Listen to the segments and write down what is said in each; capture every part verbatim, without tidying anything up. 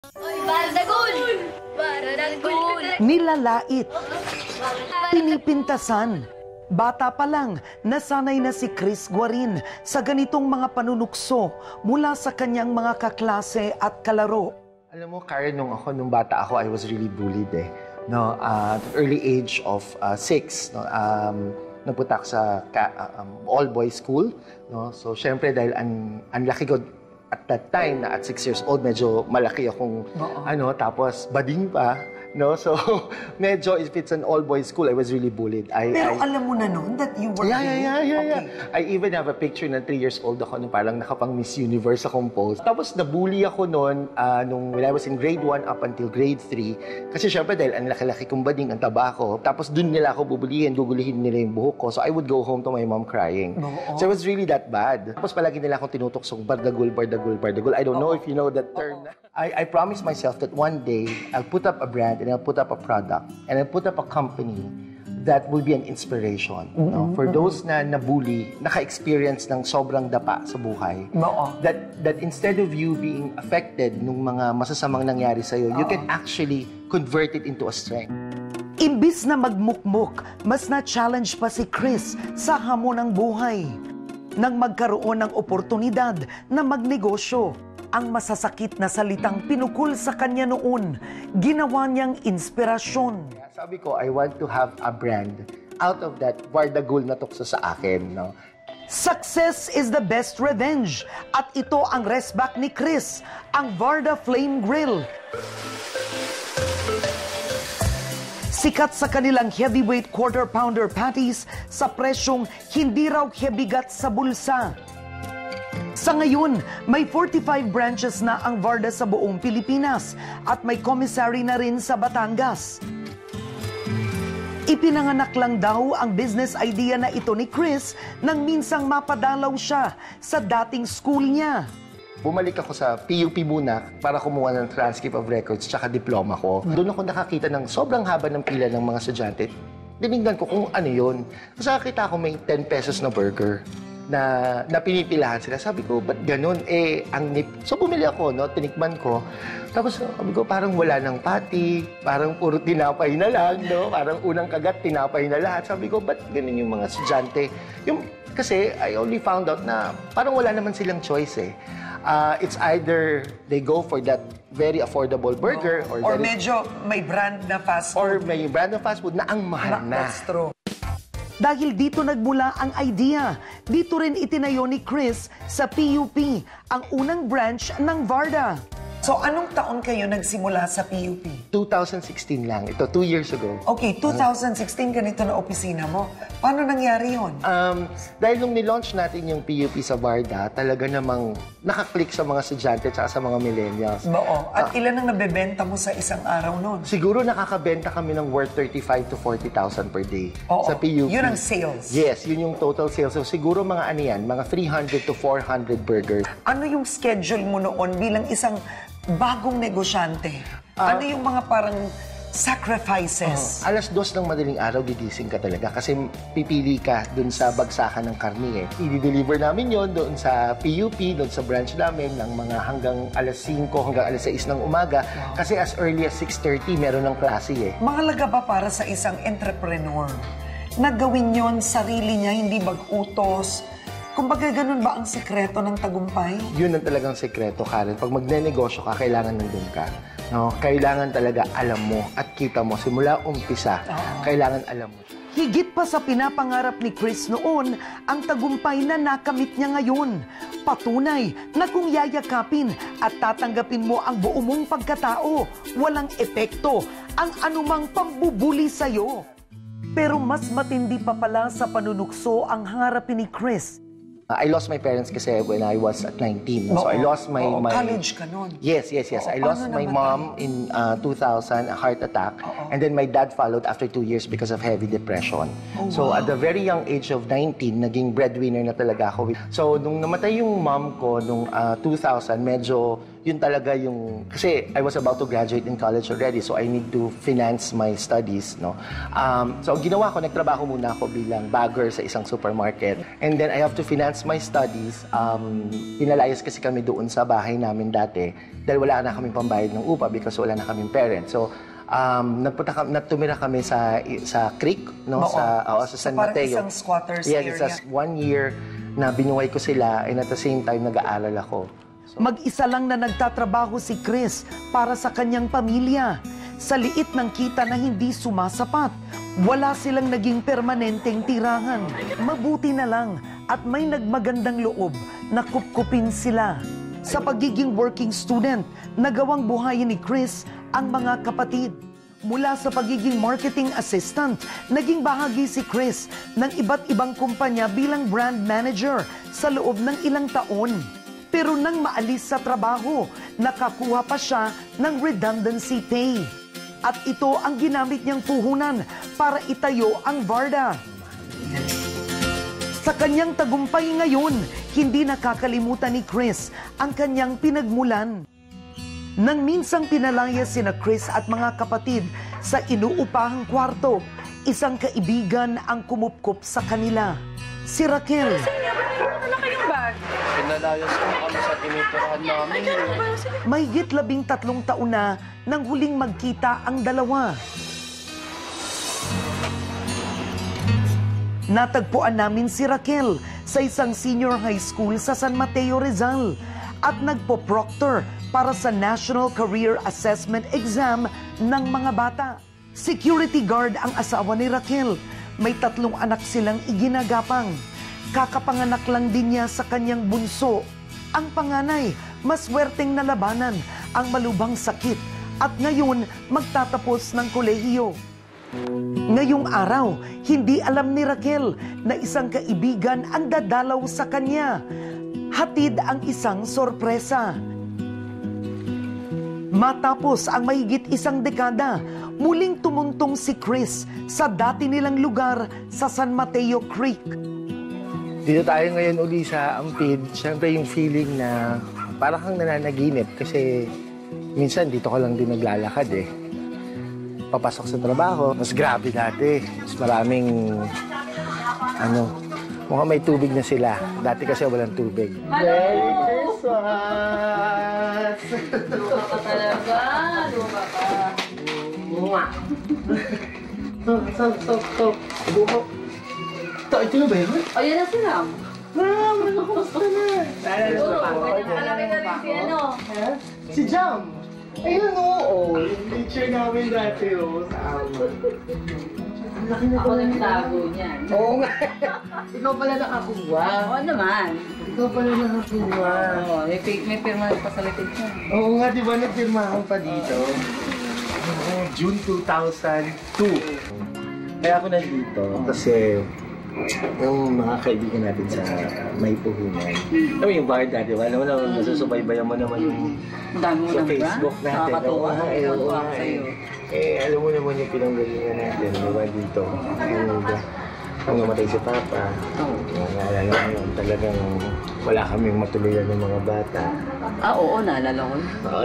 Varda Flame! Varda Flame! Nilalait, pinipintasan. Bata pa lang, nasanay na si Chris Guarin sa ganitong mga panunukso mula sa kanyang mga kaklase at kalaro. Alam mo, Karen, nung ako, nung bata ako, I was really bullied eh. No, uh, at the early age of uh, six, no, um, nagpunta ako sa um, all-boys school. No? So, syempre, dahil ang, ang laki ko at that time, na at six years old, medyo malaki akong, uh-oh. ano, tapos bading pa. No, so medyo if it's an all-boys school, I was really bullied. I, Pero I, alam mo na noon that you were... Yeah, yeah, yeah, yeah, okay. yeah. I even have a picture na three years old ako nung parang nakapang Miss Universe akong post. Tapos nabully ako noon uh, nung when I was in grade one up until grade three. Kasi syempre dahil ang laki-laki kong bading, ang taba ko. Tapos dun nila ako bubulihin, gugulihin nila yung buhok ko. So I would go home to my mom crying. No, oh. So it was really that bad. Tapos palagi nila akong tinutuksong bardagul, bardagul, bardagul. I don't know oh. if you know that term. Oh. I, I promised myself that one day I'll put up a brand and I'll put up a product and I'll put up a company that will be an inspiration. Mm-hmm, no? For mm-hmm. those na nabully, naka-experience ng sobrang dapa sa buhay, no. that that instead of you being affected nung mga masasamang nangyari sa'yo, you can actually convert it into a strength. Imbis na magmukmuk, mas na-challenge pa si Chris sa hamon ng buhay. Nang magkaroon ng oportunidad na magnegosyo, ang masasakit na salitang pinukul sa kanya noon, ginawa niyang inspirasyon. Sabi ko, I want to have a brand out of that Varda na tukso sa akin. No? Success is the best revenge. At ito ang resback ni Chris, ang Varda Flame Grill. Sikat sa kanilang heavyweight quarter pounder patties sa presyong hindi raw hebigat sa bulsa. Sa ngayon, may forty-five branches na ang Varda sa buong Pilipinas at may commissary na rin sa Batangas. Ipinanganak lang daw ang business idea na ito ni Chris nang minsang mapadalaw siya sa dating school niya. Bumalik ako sa P U P muna para kumuha ng transcript of records tsaka diploma ko. Doon ako nakakita ng sobrang haba ng pila ng mga estudyante. Dinignan ko kung ano yun. Kasi nakakita ko may ten pesos na burger na, na pinipilahan sila. Sabi ko, ba't ganun? Eh, ang nip... So, bumili ako, no? Tinikman ko. Tapos, sabi ko, parang wala ng pati. Parang puro tinapay na lang, no? Parang unang kagat, tinapay na lahat. Sabi ko, ba't ganun yung mga estudyante? Yung, kasi, I only found out na parang wala naman silang choice, eh. Uh, it's either they go for that very affordable burger or... Or very, medyo may brand na fast food. Or may brand na fast food na ang mahal na. That's true. Dahil dito nagmula ang idea, dito rin itinayo ni Chris sa P U P, ang unang branch ng Varda. So, anong taon kayo nagsimula sa P U P? twenty sixteen lang. Ito, two years ago. Okay, twenty sixteen ganito na opisina mo. Paano nangyari yun? Um, dahil nung nilaunch natin yung P U P sa Varda, talaga namang nakaklik sa mga estudyante at sa mga millennials. Oo. At uh, ilan ang nabebenta mo sa isang araw noon? Siguro nakakabenta kami ng worth thirty-five to forty thousand per day Oo. sa P U P. Yun ang sales? Yes, yun yung total sales. So siguro mga ano yan, mga three hundred to four hundred burgers. Ano yung schedule mo noon bilang isang bagong negosyante? Uh, ano yung mga parang sacrifices? Uh, alas dos ng madaling araw, gigising ka talaga kasi pipili ka dun sa bagsakan ng karni eh. I-deliver namin yon doon sa P U P, doon sa branch namin ng mga hanggang alas singko, hanggang alas sais ng umaga. Wow. Kasi as early as six thirty, meron ng klase eh. Mahalaga ba para sa isang entrepreneur na gawin yon sarili niya, hindi mag-utos? Kumbaga, ganun ba ang sekreto ng tagumpay? Yun ang talagang sekreto, Karen. Pag magne-negosyo ka, kailangan nandun ka. No? Kailangan talaga alam mo at kita mo. Simula umpisa, uh-huh. kailangan alam mo. Higit pa sa pinapangarap ni Chris noon, ang tagumpay na nakamit niya ngayon. Patunay na kung yayakapin at tatanggapin mo ang buo mong pagkatao, walang epekto ang anumang pambubuli sa'yo. Pero mas matindi pa pala sa panunukso ang hangarapin ni Chris. I lost my parents kasi when I was at nineteen. So Oo. I lost my... Oo, my... college ka nun. Yes, yes, yes. Oo, I lost paano my namatay? mom in uh, two thousand, a heart attack. Oo. And then my dad followed after two years because of heavy depression. Oh, so wow. at the very young age of nineteen, naging breadwinner na talaga ako. So nung namatay yung mom ko nung uh, two thousand, medyo yun talaga yung, kasi I was about to graduate in college already, so I need to finance my studies, no? Um, so, ang ginawa ko, nagtrabaho muna ako bilang bagger sa isang supermarket. And then, I have to finance my studies. Um, pinalayas kasi kami doon sa bahay namin dati dahil wala na kaming pambayad ng upa because wala na kaming parents. So, um, nagpunta kami, natumira kami sa sa creek, no? Oo. Sa, oo, sa San So, parang Mateo. isang squatters yes, area. it's just one year na binuhay ko sila and at the same time, nag-aaral ako. Mag-isa lang na nagtatrabaho si Chris para sa kanyang pamilya. Sa liit ng kita na hindi sumasapat, wala silang naging permanenteng tirahan. Mabuti na lang at may nagmagandang loob na kupkupin sila. Sa pagiging working student, nagawang buhayin ni Chris ang mga kapatid. Mula sa pagiging marketing assistant, naging bahagi si Chris ng iba't ibang kumpanya bilang brand manager sa loob ng ilang taon. Pero nang maalis sa trabaho, nakakuha pa siya ng redundancy pay. At ito ang ginamit niyang puhunan para itayo ang Varda. Sa kanyang tagumpay ngayon, hindi nakakalimutan ni Chris ang kanyang pinagmulan. Nang minsang pinalaya sina Chris at mga kapatid sa inuupahang kwarto, isang kaibigan ang kumupkup sa kanila. Si Raquel. Pinalayas ko kami sa tinitirahan namin. Mahigit labing tatlong taon na nang huling magkita ang dalawa. Natagpuan namin si Raquel sa isang senior high school sa San Mateo, Rizal at nagpo-proctor para sa National Career Assessment Exam ng mga bata. Security guard ang asawa ni Raquel. May tatlong anak silang iginagapang. Kakapanganak lang din niya sa kanyang bunso. Ang panganay, maswerteng nalabanan ang malubhang sakit at ngayon magtatapos ng kolehiyo. Ngayong araw, hindi alam ni Raquel na isang kaibigan ang dadalaw sa kanya. Hatid ang isang sorpresa. Matapos ang mahigit isang dekada, muling tumuntong si Chris sa dati nilang lugar sa San Mateo Creek. Dito tayo ngayon uli sa Ampid. Siyempre yung feeling na parang kang nananaginip kasi minsan dito ka lang din naglalakad eh. Papasok sa trabaho, mas grabe dati. Mas maraming, ano, mukhang may tubig na sila. Dati kasi walang tubig. Merry Christmas! Luka ka talaga. Luka ka. Mwah! Sok, sok, sok, sok. Buko. Ito, ito na ba yun? O, yan na sila. Ram, nakakusta na. Siguro, kalaki na rin si ano. Si Jam. Ayun, oo. Yung teacher namin dati, oh, sa amin. Ang laki na Ako nang tago niyan. Oo nga. Ikaw pala nakakuha. Oo naman. Ikaw pala nakakuha. Oo, may, may pirma pa sa likod niya. Oo nga, di ba nagpirmahan pa dito? Oo, June two thousand two. Kaya ako nandito kasi yung mga kaibigan natin sa My Puhunan. Alam mo yung Varda, di ba? Alam mo na, nasusubaybayan mo naman yung Ang dami mo sa lang ba? Facebook natin. Nakakatuwa. Oo nga, eh, oo nga, eh. Eh, alam mo naman yung pinanggalingan natin, di ba, dito. And, ang namatay si Papa, Oo. naalala ko yun, talagang wala kaming matuluyan ng mga bata. Ah, oo, naalala ko. Oo.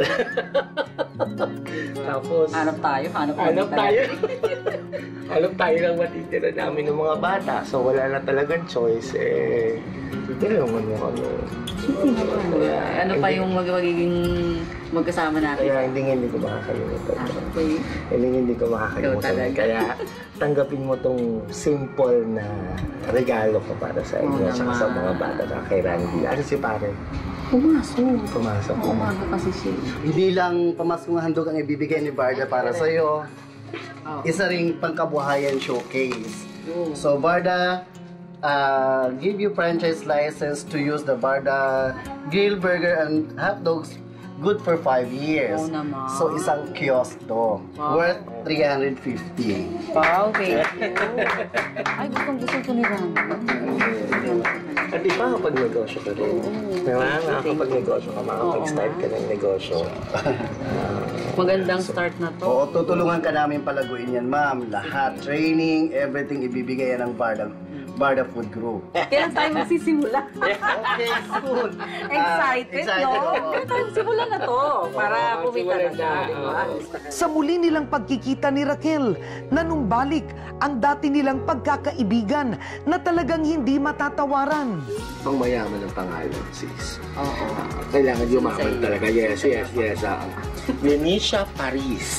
Tapos, Hanap tayo, hanap hanap tayo. Hanap tayo ng matitira namin ng mga bata. So, wala na talagang choice. Eh, tinulungan mo kami. Kaya, Ano pa yung mag magiging magkasama natin? Kaya hindi hindi ko makakalimutan. Ah, okay. Hindi hindi ko makakalimutan. Ikaw talaga. Kaya tanggapin mo tong simple na regalo ko para sa inyo. Oo Tsaka sa naman. mga bata na kay Randy. Ano si pare? Pumasok. Pumasok. Oo, umaga kasi siya. Hindi lang pamaskong handog ang ibibigay ni Varda para sa iyo. Isa ring pangkabuhayan showcase. So Varda, uh, give you franchise license to use the Varda Grill, Burger, and Hot Dogs good for five years. Oo naman. So isang kiosk to, Wow. worth three hundred fifty. Wow, thank you. Ay, gustong gusto ko ni Randy. At di ba kapag negosyo ka rin? Diba? Kapag negosyo ka, makapag-start ka ng negosyo. Magandang start na to. Oo, tutulungan ka namin palaguin yan, ma'am. Lahat, training, everything ibibigay yan ng Varda. Varda Food Group. Kailan tayo magsisimula? Okay, soon. Ah, Excited, excited, no? oo. Kailan tayo magsimula na to? Para Oo, kumita na magsimula siya, na, di ba? Sa muli nilang pagkikita ni Raquel, nanumbalik ang dati nilang pagkakaibigan na talagang hindi matatawaran. Pang mayaman ang pangalan, sis. Oo. Kailangan yumaman talaga. Yes, yes, yes. Uh, Venetia Paris.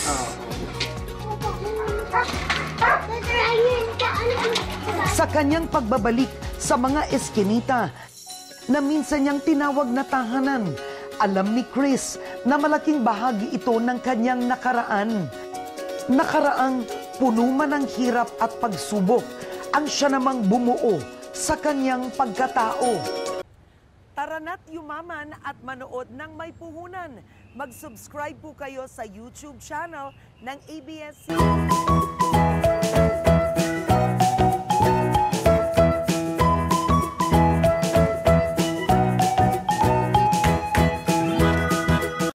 Sa kanyang pagbabalik sa mga eskinita na minsan niyang tinawag na tahanan, alam ni Chris na malaking bahagi ito ng kanyang nakaraan. Nakaraang puno man ng hirap at pagsubok, ang siya namang bumuo sa kanyang pagkatao. Tara na't yumaman at manood ng May Puhunan. Mag-subscribe po kayo sa YouTube channel ng A B S C B N.